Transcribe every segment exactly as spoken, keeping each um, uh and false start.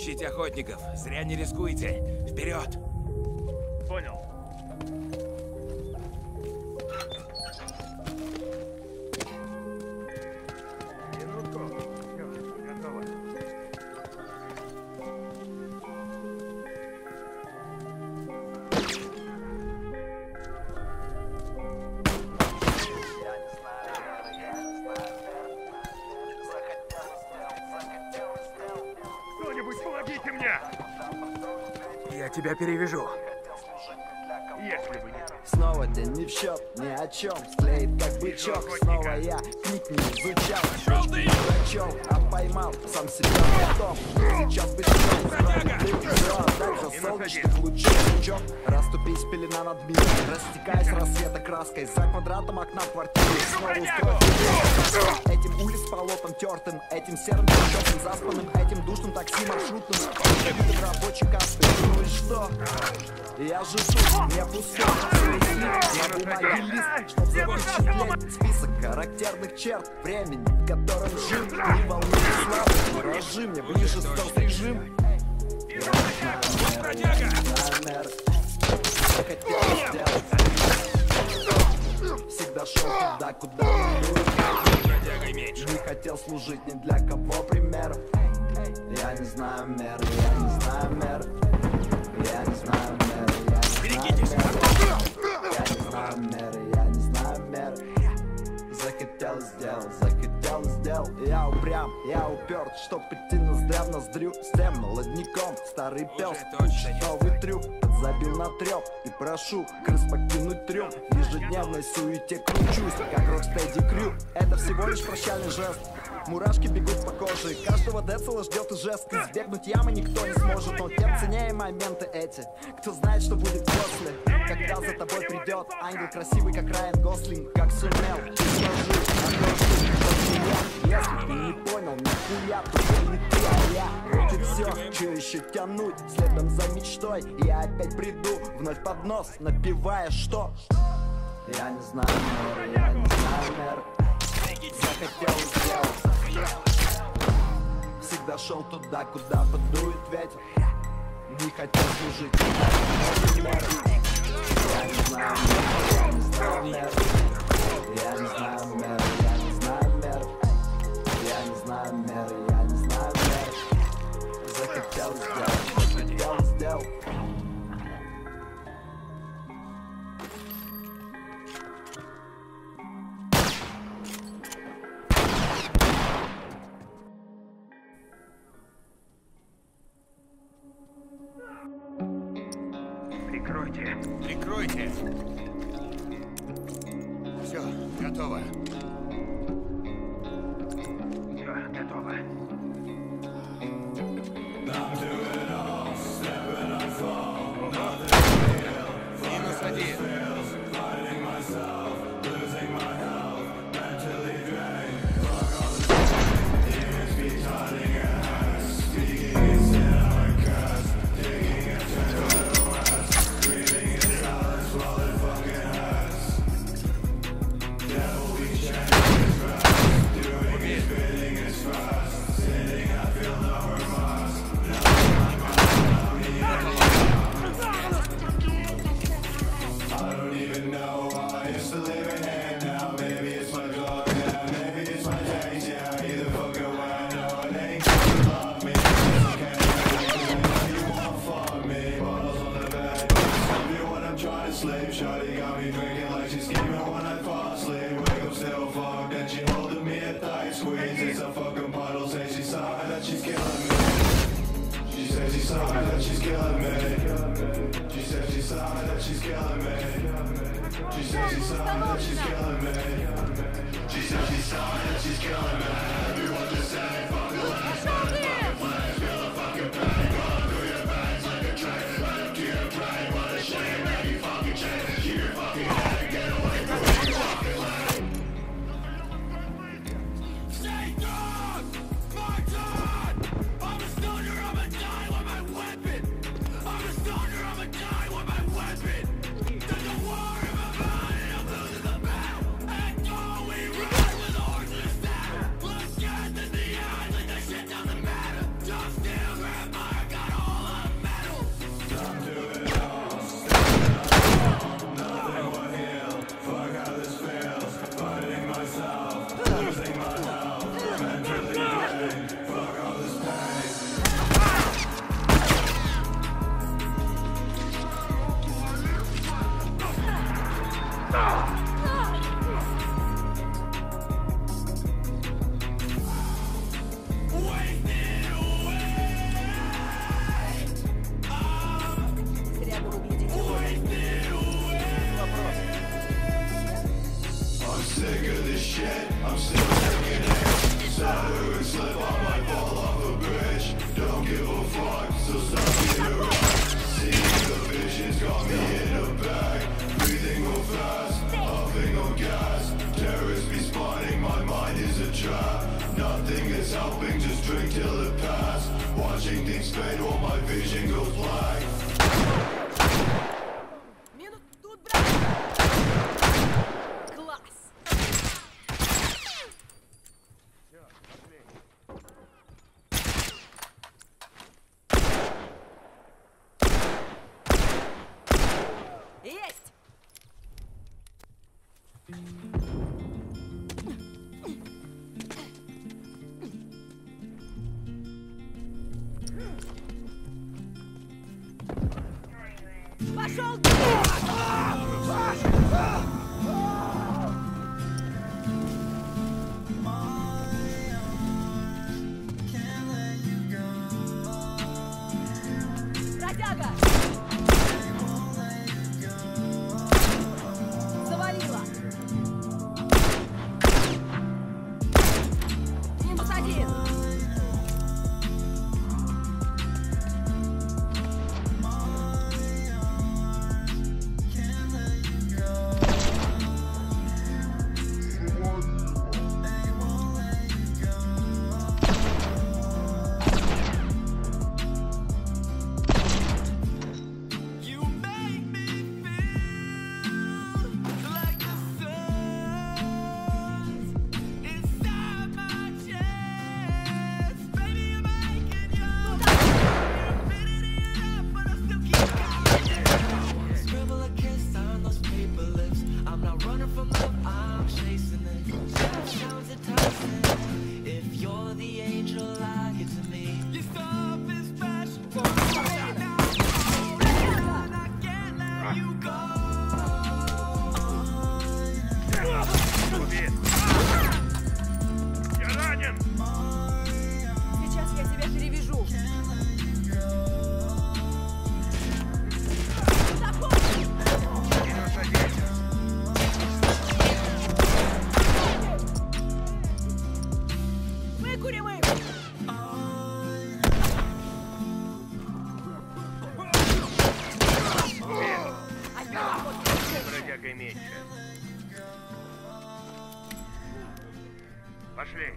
Ищите охотников. Зря не рискуйте. Вперед! Понял. Я тебя перевяжу. Если бы не... Снова день не в счет, ни о чем. Склеит как бычок. Снова я книг не изучал. Шишки врачом, а поймал сам себя потом. Сейчас быстрее справедливо отдать за солнечных лучей. Жучок, расступись, пелена над миром. Растекаясь рассвета краской. За квадратом окна в квартире. Снова устроил этим улиц полотом тертым. Этим серым пешком заспанным. Этим душным такси маршрутным. Видом рабочей касты. Ну и что? Я же тут, не пустой. На бумаге лист, чтоб запечатлеть список характерных черт времени, в котором жил. Не волнуй слабость, миражи мне ближе сторс режим. Я не знаю меры, хотел сделать. Всегда шел туда, куда не хотел служить ни для кого примером. Я не знаю меры, я не знаю меры. Я не знаю меры, я не знаю меры. Я не знаю меры, я не знаю меры. Захотел сделал, захотел сделал. Я упрям, я уперт, чтоб идти ноздря в ноздрю. С тем молодняком, старый пес, учит новый трюк. Подзабил на трёп и прошу крыс покинуть трюм. В ежедневной суете кручусь, как рокстеди крю. Это всего лишь прощальный жест. Мурашки бегут по коже, каждого децела ждет и жест. Избегнуть ямы никто не сможет, но тем ценнее моменты эти. Кто знает, что будет после, когда за тобой придет ангел красивый, как Райан Гослинг. Как сумел, ты сложи, если ты не понял, нихуя, то не ты, а я. Вот и все, что еще тянуть, следом за мечтой. Я опять приду, вновь под нос, напевая, что я не знаю меры, я не знаю меры. Захотел сделать. Всегда шел туда, куда подует ветер. Не хотел служить. Я не знаю меры, я не знаю меры. Я не знаю меры, я не знаю меры. Я не знаю меры, я не знаю меры. Захотел сделать, захотел сделать. Прикройте. Прикройте. Все, готово. Все, готово. Минус один. Минус тут, брат! Класс! Есть! Пошел! Бродяга! Завалила! Минус один! Пошли.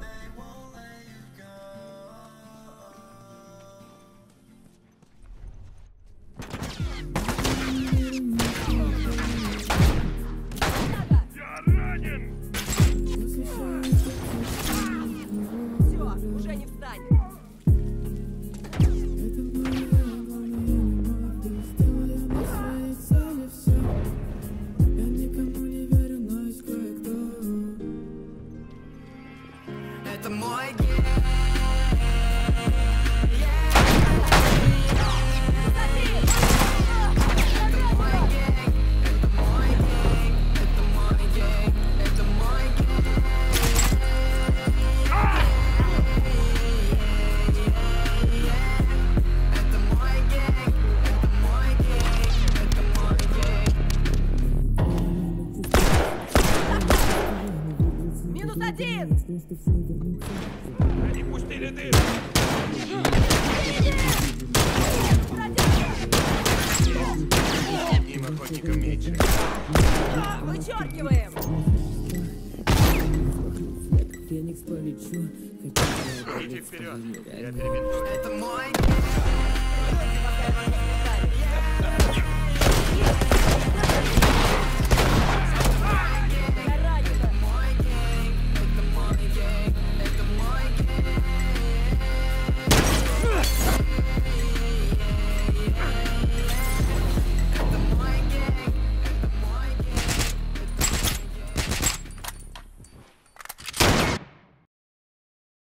Я ранен! Все, уже не встанет. Это мой генг. Минус один! Они пустили дым! Одним охотником меньше. Вычеркиваем! Феникс полечу. Идите вперед. Я перебинтую. Это мой генг.